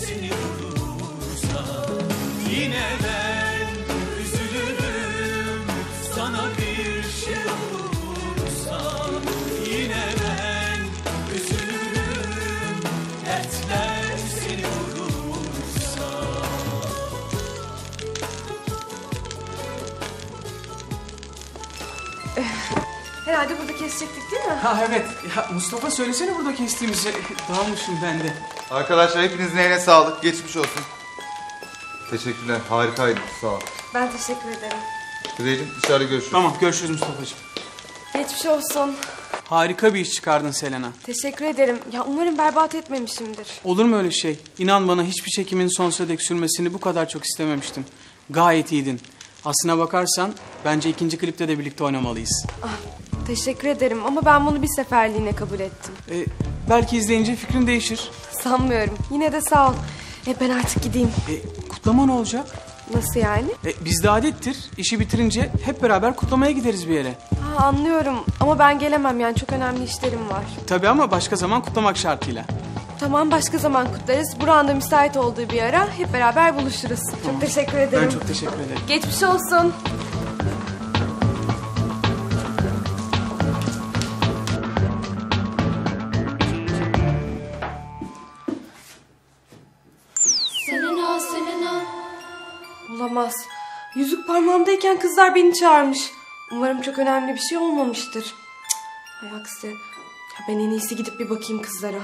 seni vurursa, yine ben üzülürüm. Sana bir şey olursa, yine ben üzülürüm. Dertler seni vurursa. Herhalde burada kesecektik değil mi? Ha evet. Ya Mustafa söylesene burada kestiğimizi. Dağılmışım ben de. Arkadaşlar hepinizin eline sağlık. Geçmiş olsun. Teşekkürler. Harikaydı. Sağ ol. Ben teşekkür ederim. Kuzeyciğim dışarıda görüşürüz. Tamam görüşürüz Mustafa'cığım. Geçmiş olsun. Harika bir iş çıkardın Selena. Teşekkür ederim. Ya umarım berbat etmemişimdir. Olur mu öyle şey? İnan bana hiçbir çekimin sonsuza dek sürmesini bu kadar çok istememiştim. Gayet iyiydin. Aslına bakarsan bence ikinci klipte de birlikte oynamalıyız. Teşekkür ederim ama ben bunu bir seferliğine kabul ettim. Belki izleyince fikrin değişir. Sanmıyorum. Yine de sağ ol. Ben artık gideyim. Kutlama ne olacak? Nasıl yani? Bizde adettir. İşi bitirince hep beraber kutlamaya gideriz bir yere. Anlıyorum ama ben gelemem yani çok önemli işlerim var. Tabii ama başka zaman kutlamak şartıyla. Tamam başka zaman kutlarız. Burak'ın da müsait olduğu bir ara hep beraber buluşuruz. Çok teşekkür ederim. Ben çok teşekkür ederim. Geçmiş olsun. Selena, Selena. Olamaz. Yüzük parmağımdayken kızlar beni çağırmış. Umarım çok önemli bir şey olmamıştır. Cık, hay aksi. Ya ben en iyisi gidip bir bakayım kızlara.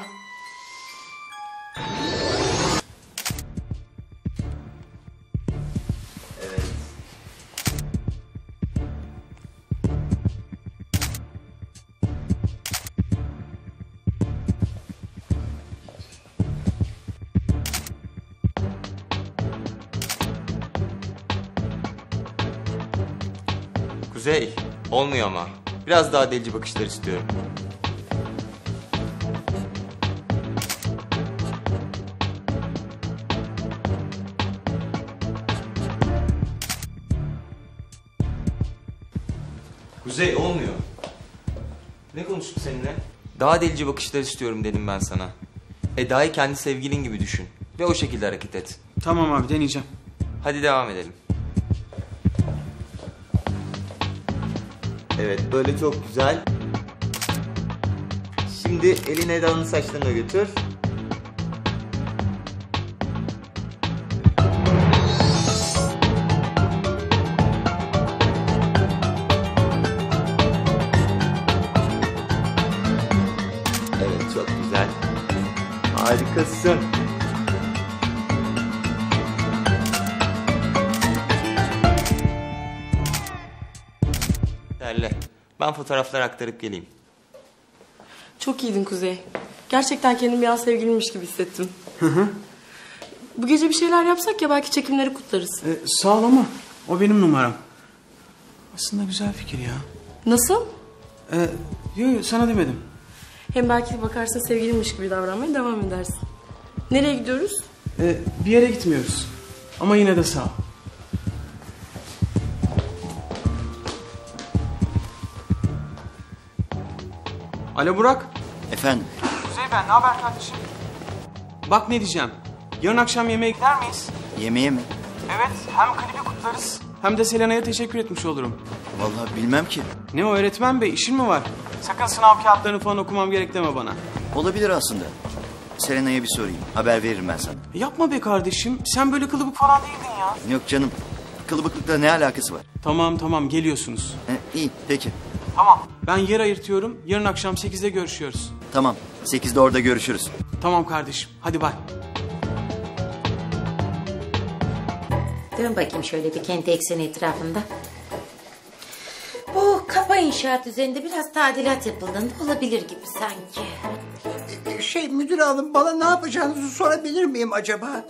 Kuzey, olmuyor ama. Biraz daha delici bakışlar istiyorum. Kuzey, olmuyor. Ne konuştuk seninle? Daha delici bakışlar istiyorum dedim ben sana. Eda'yı kendi sevgilin gibi düşün. Ve o şekilde hareket et. Tamam abi deneyeceğim. Hadi devam edelim. Evet, böyle çok güzel. Şimdi elini Eda'nın saçlarına götür. Evet, çok güzel. Harikasın. Derle. Ben fotoğraflar aktarıp geleyim. Çok iyiydin Kuzey. Gerçekten kendimi bir an sevgilimmiş gibi hissettim. Bu gece bir şeyler yapsak ya belki çekimleri kutlarız. Sağ ol ama o benim numaram. Aslında güzel fikir ya. Nasıl? Yok sana demedim. Hem belki bakarsın sevgilimmiş gibi davranmaya devam edersin. Nereye gidiyoruz? Bir yere gitmiyoruz. Ama yine de sağ ol. Alo Burak. Efendim? Kuzey ben, ne haber kardeşim? Bak ne diyeceğim. Yarın akşam yemeğe gider miyiz? Yemeğe mi? Evet, hem klibi kutlarız hem de Selena'ya teşekkür etmiş olurum. Vallahi bilmem ki. Ne o öğretmen bey, işin mi var? Sakın sınav kağıtlarını falan okumam gerek deme bana. Olabilir aslında. Selena'ya bir sorayım. Haber veririm ben sana. Yapma be kardeşim, sen böyle kılıbık falan değildin ya. Yok canım. Kılıbıklıkla ne alakası var? Tamam geliyorsunuz. İyi peki. Tamam. Ben yer ayırtıyorum. Yarın akşam 8'de görüşüyoruz. Tamam. 8'de orada görüşürüz. Tamam kardeşim. Hadi bay. Dön bakayım şöyle bir kent ekseni etrafında. Bu kafa inşaat üzerinde biraz tadilat yapıldığında olabilir gibi sanki. Müdür hanım bana ne yapacağınızı sorabilir miyim acaba?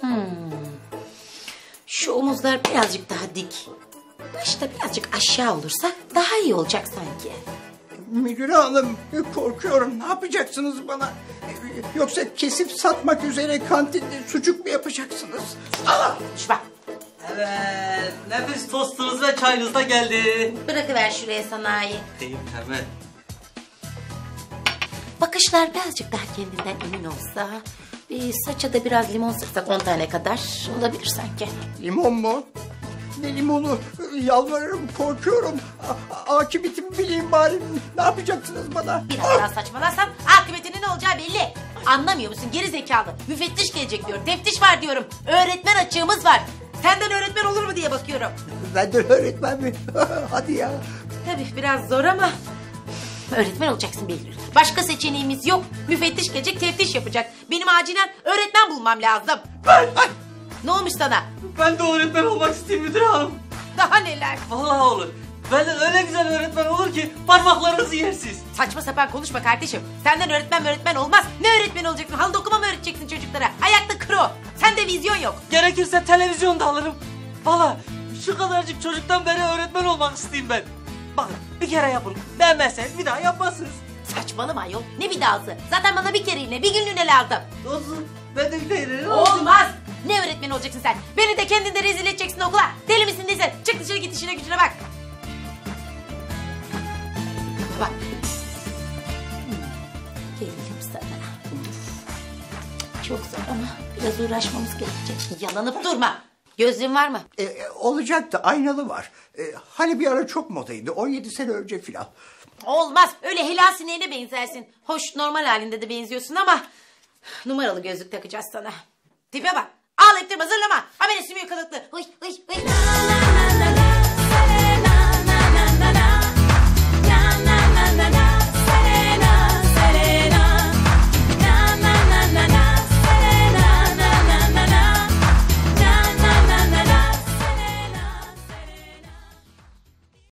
Şu omuzlar birazcık daha dik. Başta birazcık aşağı olursa daha iyi olacak sanki. Müdür hanım korkuyorum, ne yapacaksınız bana? Yoksa kesip satmak üzere kantinde sucuk mu yapacaksınız? Allah! Şuna. Evet, nefis tostunuz ve çayınız da geldi. Bırakıver şuraya sanayi. Deyim hemen. Bakışlar birazcık daha kendinden emin olsa Saça da biraz limon sıksak 10 tane kadar olabilir sanki. Limon mu? Ne limonu? Yalvarırım, korkuyorum. Akıbetimi bileyim bari. Ne yapacaksınız bana? Biraz daha saçmalarsan akıbetinin ne olacağı belli. Anlamıyor musun geri zekalı? Müfettiş gelecek diyorum, teftiş var diyorum. Öğretmen açığımız var. Senden öğretmen olur mu diye bakıyorum. Benden öğretmen mi? Hadi ya. Tabii biraz zor ama öğretmen olacaksın Behlül. Başka seçeneğimiz yok. Müfettiş gelecek, teftiş yapacak. Benim acilen öğretmen bulmam lazım. Ne olmuş sana? Ben de öğretmen olmak isteyeyim müdür hanım. Daha neler? Vallahi olur. Benden öyle güzel öğretmen olur ki parmaklarınızı yersiz. Saçma sapan konuşma kardeşim. Senden öğretmen olmaz. Ne öğretmen olacaksın? Halı dokuma mı öğreteceksin çocuklara? Ayakta kro. Sende vizyon yok. Gerekirse televizyon da alırım. Valla şu kadarcık çocuktan beri öğretmen olmak isteyeyim ben. Bakın bir kere yapın. Beğenmezseniz bir daha yapmazsınız. Saçmalama ayol. Ne bir dahası? Zaten bana bir kereliğine, bir günlüğüne lazım. Olsun. Ben de bir kere Olmaz. Ne öğretmen olacaksın sen? Beni de kendin de rezil edeceksin okula. Deli misin nesin? Çık dışarı git işine gücüne bak. Bak. Gelelim sana. Çok zor ama biraz uğraşmamız gerekecek. Yalanıp durma. Gözlüğün var mı? Olacaktı, aynalı var. Hani bir ara çok modaydı, 17 sene önce filan. Olmaz. Öyle helal sineğine benzersin. Hoş normal halinde de benziyorsun ama numaralı gözlük takacağız sana. Tipe bak. Ağlayıp durma, zırlama. Ha beni sümüğü kılıklı. Hıy hıy hıy.